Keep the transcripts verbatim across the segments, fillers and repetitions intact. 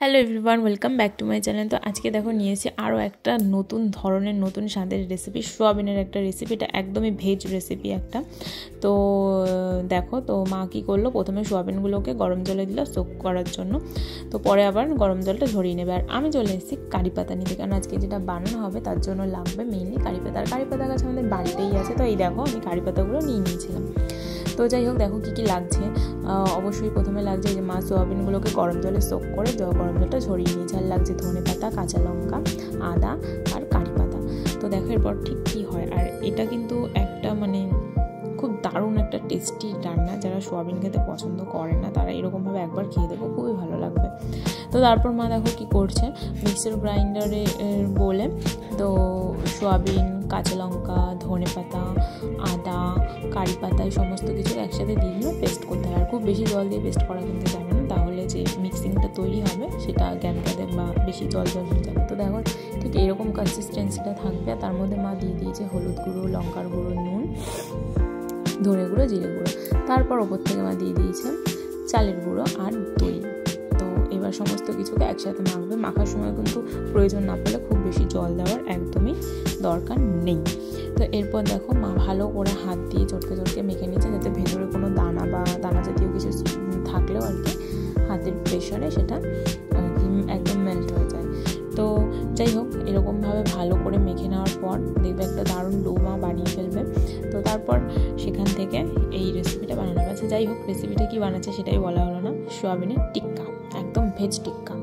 Hello everyone, welcome back to my channel. তো আজকে দেখো নিয়ে এসেছি আরও একটা নতুন ধরনের নতুন স্বাদের রেসিপি, সোয়াবিনের একটা রেসিপি। এটা একদমই ভেজ রেসিপি একটা। তো দেখো, তো মা কী করলো, প্রথমে সোয়াবিনগুলোকে গরম জলে দিল সোক করার জন্য, তো পরে আবার গরম জলটা ঝরিয়ে নেবে। আর আমি চলে এসেছি কারি পাতা নিতে, কারণ আজকে যেটা বানানো হবে তার জন্য লাগবে মেইনলি কারি পাতা। আর কারি পাতা গাছ আমাদের বাড়িতেই আছে। তো এই দেখো, আমি কারি পাতাগুলো নিয়ে নিয়েছিলাম। তো যাই হোক, দেখো কী কী লাগছে। অবশ্যই প্রথমে লাগছে যে মা সোয়াবিনগুলোকে গরম জলে সোক করে গরম জলটা ঝরিয়ে নিয়েছে। আর লাগছে ধনে পাতা, কাঁচা লঙ্কা, আদা আর কারি পাতা। তো দেখো এরপর ঠিক কী হয়। আর এটা কিন্তু একটা মানে খুব দারুণ একটা টেস্টি রান্না। যারা সোয়াবিন খেতে পছন্দ করে না তারা এরকমভাবে একবার খেয়ে দেবো, খুবই ভালো লাগবে। তো তারপর মা দেখো কী করছে, মিক্সার গ্রাইন্ডারে বলে তো সোয়াবিন, কাঁচা লঙ্কা, ধনে পাতা, আদা, কারি পাতা এই সমস্ত কিছু একসাথে দিয়ে দিলে পেস্ট করতে হয়। আর খুব বেশি জল দিয়ে পেস্ট করা কিন্তু যাবে না, তাহলে যে মিক্সিংটা তৈরি হবে সেটা জ্ঞান কাঁদে বা বেশি জল জল হয়ে যাবে। তো দেখো ঠিক এরকম কনসিস্টেন্সিটা থাকবে। আর তার মধ্যে মা দিয়ে দিয়েছে হলুদ গুঁড়ো, লঙ্কার গুঁড়ো, নুন, ধনে গুঁড়ো, জিরে গুঁড়ো। তারপর ওপর থেকে মা দিয়ে দিয়েছে চালের গুঁড়ো আর দই। তো এবার সমস্ত কিছুকে একসাথে মাখবে। মাখার সময় কিন্তু প্রয়োজন না পড়লে খুব বেশি জল দেওয়ার একদমই দরকার নেই। তো এরপর দেখো মা ভালো করে হাত দিয়ে চটকে চটকে মেখে নিচ্ছে, যাতে ভেতরে কোনো দানা বা দানা জাতীয় কিছু থাকলেও আর কি হাতের প্রেশারে সেটা আর কি একদম মেল্ট হয়ে যায়। তো যাই হোক, এরকমভাবে ভালো করে মেখে নেওয়ার পর দেখবে একটা দারুণ ডো মা বানিয়ে ফেলবে। তো তারপর সেখান থেকে এই রেসিপিটা বানানো আছে। যাই হোক, রেসিপিটা কি বানাচ্ছে সেটাই বলা হলো না, সোয়াবিনের টিক্কা, একদম ভেজ টিক্কা।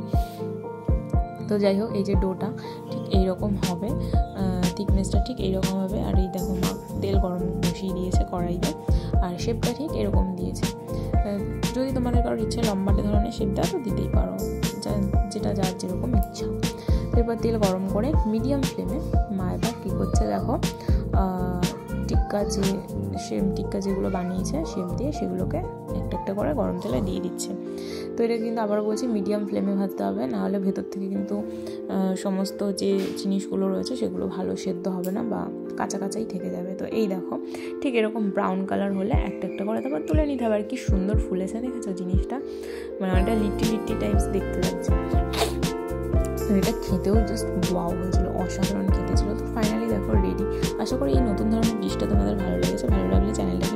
তো যাই হোক, এই যে ডোটা ঠিক এইরকম হবে, থিকনেসটা ঠিক এইরকম হবে। আর এই দেখো মা তেল গরম বসিয়ে দিয়েছে কড়াইতে, আর শেপটা ঠিক এরকম দিয়েছে। যদি তোমাদের কারোর ইচ্ছা লম্বাটে ধরনের শেপ দেওয়া তো দিতেই পারো, যেটা যার যেরকম ইচ্ছা। এরপর তেল গরম করে মিডিয়াম ফ্লেমে মা এবার কী করছে দেখো, টিক্কা যে শেপ টিক্কা যেগুলো বানিয়েছে শেপ দিয়ে সেগুলোকে একটা একটা করে গরম তেলে দিয়ে দিচ্ছে। তো এটা কিন্তু আবার বলছি মিডিয়াম ফ্লেমে ভাজতে হবে, নাহলে ভেতর থেকে কিন্তু সমস্ত যে জিনিসগুলো রয়েছে সেগুলো ভালো সেদ্ধ হবে না বা কাঁচা কাঁচাই থেকে যাবে। তো এই দেখো ঠিক এরকম ব্রাউন কালার হলে একটা একটা করে তারপর তুলে নিতে হবে। আর কি সুন্দর ফুলেছে, দেখেছো জিনিসটা, মানে ওটা লিট্টি লিট্টি টাইপস দেখতে লাগছে। তো এটা খেতেও জাস্ট ওয়াও হয়েছিল, অসাধারণ খেতে ছিল। তো ফাইনালি দেখো রেডি। আশা করি এই নতুন ধরনের ডিশটা তোমাদের ভালো লেগেছে। ভালো লাগলে চ্যানেলটা